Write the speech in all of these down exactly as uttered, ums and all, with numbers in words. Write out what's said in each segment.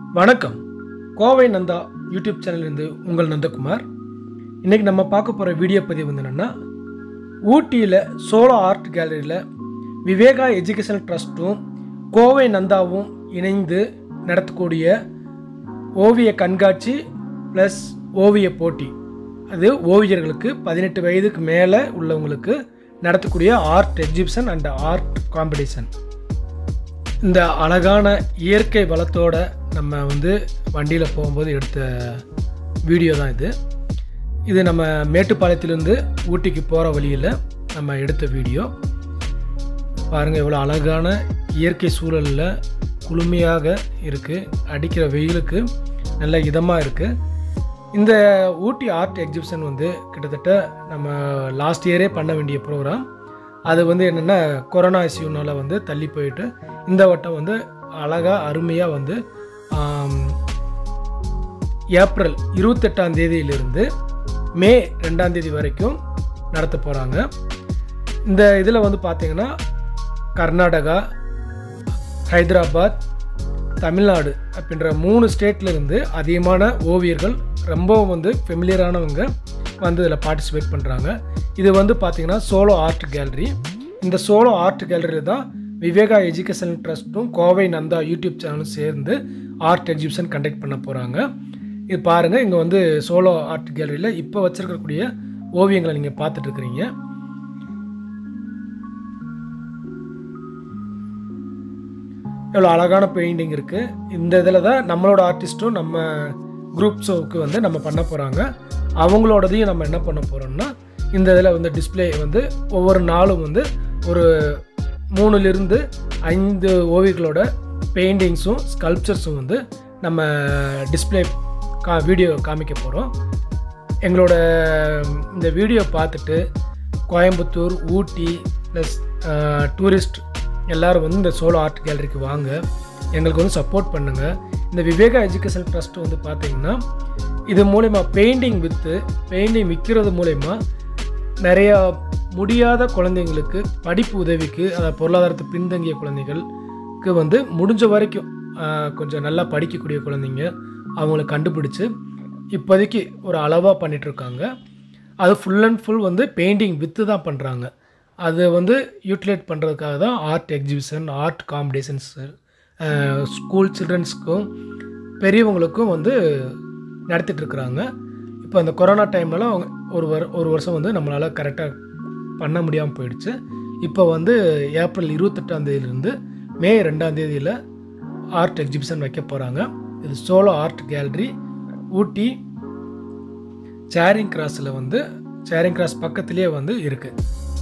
வணக்கம். கோவை நந்தா யூடியூப் சேனலிருந்து உங்கள் நந்தகுமார். இன்றைக்கி நம்ம பார்க்க போகிற வீடியோ பதிவு வந்து என்னென்னா, ஊட்டியில் சோலோ ஆர்ட் கேலரியில் விவேகா எஜுகேஷனல் ட்ரஸ்ட்டும் கோவை நந்தாவும் இணைந்து நடத்தக்கூடிய ஓவிய கண்காட்சி ப்ளஸ் ஓவிய போட்டி. அது ஓவியர்களுக்கு பதினெட்டு வயதுக்கு மேலே உள்ளவங்களுக்கு நடத்தக்கூடிய art exhibition and art competition. இந்த அழகான இயற்கை வளத்தோடு நம்ம வந்து வண்டியில் போகும்போது எடுத்த வீடியோ தான் இது. இது நம்ம மேட்டுப்பாளையத்திலேருந்து ஊட்டிக்கு போகிற வழியில் நம்ம எடுத்த வீடியோ. பாருங்கள் எவ்வளோ அழகான இயற்கை சூழலில் குளுமையாக இருக்குது. அடிக்கிற வெயிலுக்கு நல்ல இதமாக இருக்குது. இந்த ஊட்டி ஆர்ட் எக்ஸிபிஷன் வந்து கிட்டத்தட்ட நம்ம லாஸ்ட் இயரே பண்ண வேண்டிய ப்ரோக்ராம். அது வந்து என்னென்னா கொரோனா இஷ்யூனால் வந்து தள்ளி போயிட்டு இந்த வட்டம் வந்து அழகாக அருமையாக வந்து ஏப்ரல் இருபத்தெட்டாம் தேதியிலிருந்து மே ரெண்டாம் தேதி வரைக்கும் நடத்த போகிறாங்க. இந்த இதில் வந்து பார்த்திங்கன்னா கர்நாடகா, ஹைதராபாத், தமிழ்நாடு அப்படின்ற மூணு ஸ்டேட்லேருந்து அதிகமான ஓவியர்கள் ரொம்பவும் வந்து ஃபெமிலியரானவங்க வந்து இதில் பார்ட்டிசிபேட் பண்ணுறாங்க. இது வந்து பார்த்திங்கன்னா சோலோ ஆர்ட் கேலரி. இந்த சோலோ ஆர்ட் கேலரியில் தான் விவேகா எஜுகேஷனல் ட்ரஸ்ட்டும் கோவை நந்தா யூடியூப் சேனலும் சேர்ந்து ஆர்ட் எக்ஸிபிஷன் கண்டக்ட் பண்ண போகிறாங்க. இது பாருங்கள், இங்கே வந்து சோலோ ஆர்ட் கேலரியில் இப்போ வச்சுருக்கக்கூடிய ஓவியங்களை நீங்கள் பார்த்துட்ருக்குறீங்க. எவ்வளோ அழகான பெயிண்டிங் இருக்குது. இந்த இதில் தான் நம்மளோட ஆர்டிஸ்ட்டும் நம்ம குரூப் ஷோவுக்கு வந்து நம்ம பண்ண போகிறாங்க. அவங்களோடதையும் நம்ம என்ன பண்ண போகிறோம்னா, இந்த இதில் வந்து டிஸ்பிளே வந்து ஒவ்வொரு நாளும் வந்து ஒரு மூணுலேருந்து ஐந்து ஓவியர்களோட பெயிண்டிங்ஸும் ஸ்கல்ப்சர்ஸும் வந்து நம்ம டிஸ்பிளே கா வீடியோ காமிக்க போகிறோம். எங்களோட இந்த வீடியோ பார்த்துட்டு கோயம்புத்தூர், ஊட்டி ப்ளஸ் டூரிஸ்ட் எல்லோரும் வந்து இந்த சோலோ ஆர்ட் கேலரிக்கு வாங்க, எங்களுக்கு வந்து சப்போர்ட் பண்ணுங்கள். இந்த விவேகா எஜுகேஷனல் ட்ரஸ்ட் வந்து பார்த்திங்கன்னா இது மூலயமா பெயிண்டிங் விற்று பெயிண்டிங் விற்கிறது மூலயமா நிறையா முடியாத குழந்தைங்களுக்கு படிப்பு உதவிக்கு, அதாவது பொருளாதாரத்தை பின்தங்கிய குழந்தைகளுக்கு வந்து முடிஞ்ச வரைக்கும் கொஞ்சம் நல்லா படிக்கக்கூடிய குழந்தைங்க அவங்கள கண்டுபிடிச்சி இப்போதைக்கு ஒரு அளவாக பண்ணிகிட்ருக்காங்க. அது ஃபுல் அண்ட் ஃபுல் வந்து பெயிண்டிங் விற்று தான் பண்ணுறாங்க. அது வந்து யூட்டிலைட் பண்ணுறதுக்காக தான் art exhibition, art competitions school சில்ட்ரன்ஸுக்கும் பெரியவங்களுக்கும் வந்து நடத்திட்டுருக்குறாங்க. இப்போ அந்த கொரோனா டைம்லலாம் ஒரு வர ஒரு வருஷம் வந்து நம்மளால் கரெக்டாக பண்ண முடியாமல் போயிடுச்சு. இப்போ வந்து ஏப்ரல் இருபத்தெட்டாம் தேதியிலேருந்து மே ரெண்டாம் தேதியில் ஆர்ட் எக்ஸிபிஷன் வைக்க போகிறாங்க. இது சோலோ ஆர்ட் கேலரி ஊட்டி சேரிங் கிராஸில் வந்து சேரிங் கிராஸ் பக்கத்துலேயே வந்து இருக்குது.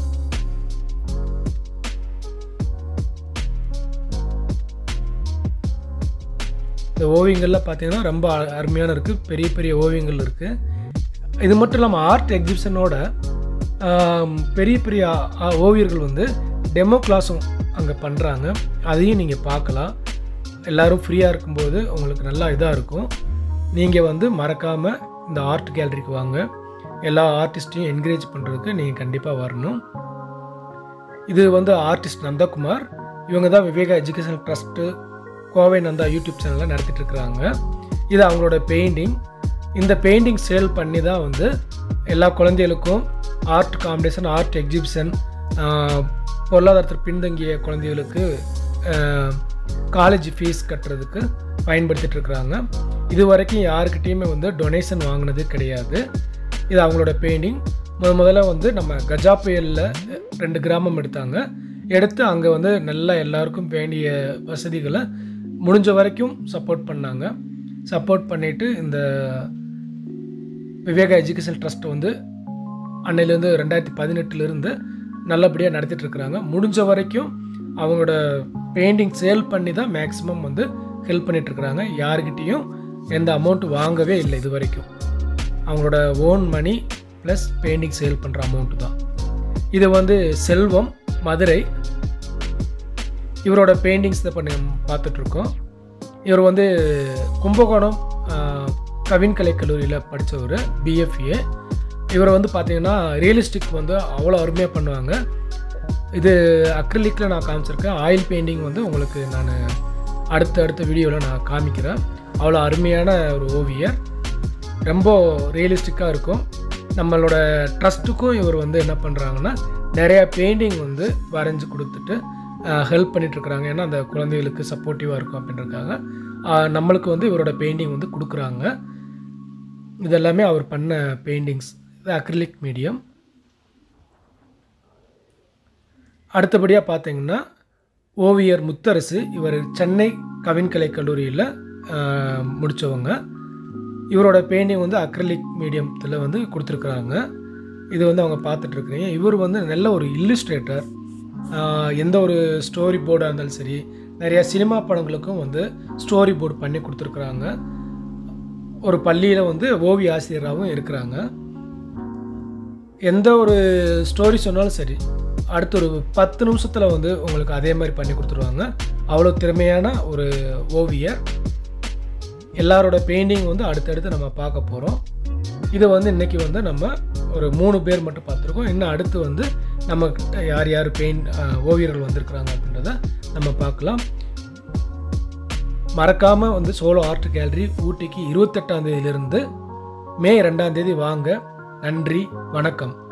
இந்த ஓவியங்களில் பார்த்திங்கன்னா ரொம்ப அருமையான இருக்குது. பெரிய பெரிய ஓவியங்கள் இருக்குது. இது மட்டும் இல்லாமல் ஆர்ட் எக்ஸிபிஷனோட பெரிய பெரிய ஓவியர்கள் வந்து டெமோ கிளாஸும் அங்கே பண்ணுறாங்க. அதையும் நீங்கள் பார்க்கலாம். எல்லோரும் ஃப்ரீயாக இருக்கும்போது உங்களுக்கு நல்லா இதாக இருக்கும். நீங்கள் வந்து மறக்காமல் இந்த ஆர்ட் கேலரிக்கு வாங்க. எல்லா ஆர்டிஸ்ட்டையும் என்கரேஜ் பண்ணுறதுக்கு நீங்கள் கண்டிப்பாக வரணும். இது வந்து ஆர்டிஸ்ட் நந்தகுமார். இவங்க தான் Viveka educational trust Kovai Nanda YouTube சேனலில் நடத்திட்டுருக்குறாங்க. இது அவங்களோட பெயிண்டிங். இந்த பெயிண்டிங் சேல் பண்ணி தான் வந்து எல்லா குழந்தைகளுக்கும் ஆர்ட் காம்படிஷன், ஆர்ட் எக்ஸிபிஷன், பொருளாதாரத்தில் பின்தங்கிய குழந்தைகளுக்கு காலேஜ் ஃபீஸ் கட்டுறதுக்கு பயன்படுத்திகிட்ருக்குறாங்க. இது வரைக்கும் யாருக்கிட்டேயுமே வந்து டொனேஷன் வாங்கினது கிடையாது. இது அவங்களோட பெயிண்டிங். முத முதல்ல வந்து நம்ம கஜா புயலில் ரெண்டு கிராமம் எடுத்தாங்க. எடுத்து அங்கே வந்து நல்லா எல்லாருக்கும் வேண்டிய வசதிகளை முடிஞ்ச வரைக்கும் சப்போர்ட் பண்ணாங்க. சப்போர்ட் பண்ணிவிட்டு இந்த விவேகா எஜுகேஷன் ட்ரஸ்ட் வந்து அன்னையிலேருந்து ரெண்டாயிரத்தி பதினெட்டுலேருந்து நல்லபடியாக நடத்திட்டுருக்குறாங்க. முடிஞ்ச வரைக்கும் அவங்களோட பெயிண்டிங் சேல் பண்ணி தான் மேக்ஸிமம் வந்து ஹெல்ப் பண்ணிகிட்ருக்குறாங்க. யாருக்கிட்டேயும் எந்த அமௌண்ட்டு வாங்கவே இல்லை இது வரைக்கும். அவங்களோட own money plus painting sale பண்ணுற அமௌண்ட்டு தான். இது வந்து செல்வம், மதுரை. இவரோட பெயிண்டிங்ஸ் தான் பண்ணி பார்த்துட்ருக்கோம். இவர் வந்து கும்பகோணம் கவின் கலை கல்லூரியில் படித்தவர், பிஎஃப்ஏ. இவரை வந்து பார்த்திங்கன்னா ரியலிஸ்டிக் வந்து அவ்வளோ அருமையாக பண்ணுவாங்க. இது அக்ரிலிக்கில் நான் காமிச்சிருக்கேன். ஆயில் பெயிண்டிங் வந்து உங்களுக்கு நான் அடுத்த அடுத்த வீடியோவில் நான் காமிக்கிறேன். அவ்வளோ அருமையான ஒரு ஓவியர், ரொம்ப ரியலிஸ்டிக்காக இருக்கும். நம்மளோட ட்ரஸ்ட்டுக்கும் இவர் வந்து என்ன பண்ணுறாங்கன்னா நிறையா பெயிண்டிங் வந்து வரைஞ்சி கொடுத்துட்டு ஹெல்ப் பண்ணிகிட்ருக்குறாங்க. ஏன்னா அந்த குழந்தைகளுக்கு சப்போர்ட்டிவாக இருக்கும் அப்படின்றக்காக நம்மளுக்கு வந்து இவரோட பெயிண்டிங் வந்து கொடுக்குறாங்க. இதெல்லாமே அவர் பண்ண பெயிண்டிங்ஸ், இது அக்ரிலிக் மீடியம். அடுத்தபடியாக பார்த்தீங்கன்னா ஓவியர் முத்தரசு, இவர் சென்னை கவின்கலை கல்லூரியில் முடித்தவங்க. இவரோட பெயிண்டிங் வந்து அக்ரிலிக் மீடியத்தில் வந்து கொடுத்துருக்குறாங்க. இது வந்து அவங்க பார்த்துட்ருக்குறீங்க. இவர் வந்து நல்ல ஒரு இல்லுஸ்ட்ரேட்டர். எந்த ஒரு ஸ்டோரி போர்டாக இருந்தாலும் சரி, நிறையா சினிமா படங்களுக்கும் வந்து ஸ்டோரி போர்டு பண்ணி கொடுத்துருக்குறாங்க. ஒரு பள்ளியில் வந்து ஓவிய ஆசிரியராகவும் இருக்கிறாங்க. எந்த ஒரு ஸ்டோரி சொன்னாலும் சரி, அடுத்த ஒரு பத்து நிமிஷத்தில் வந்து உங்களுக்கு அதே மாதிரி பண்ணி கொடுத்துருவாங்க. அவ்வளோ திறமையான ஒரு ஓவியர். எல்லாரோட பெயிண்டிங் வந்து அடுத்தடுத்து நம்ம பார்க்க போகிறோம். இதை வந்து இன்றைக்கி வந்து நம்ம ஒரு மூணு பேர் மட்டும் பார்த்துருக்கோம். இன்னும் அடுத்து வந்து நம்மக்கிட்ட யார் யார் பெயிண்ட் ஓவியர்கள் வந்திருக்கிறாங்க அப்படின்றத நம்ம பார்க்கலாம். மறக்காமல் வந்து சோலோ ஆர்ட் கேலரி ஊட்டிக்கு இருபத்தெட்டாம் தேதியிலிருந்து மே ரெண்டாம் தேதி வாங்க. நன்றி, வணக்கம்.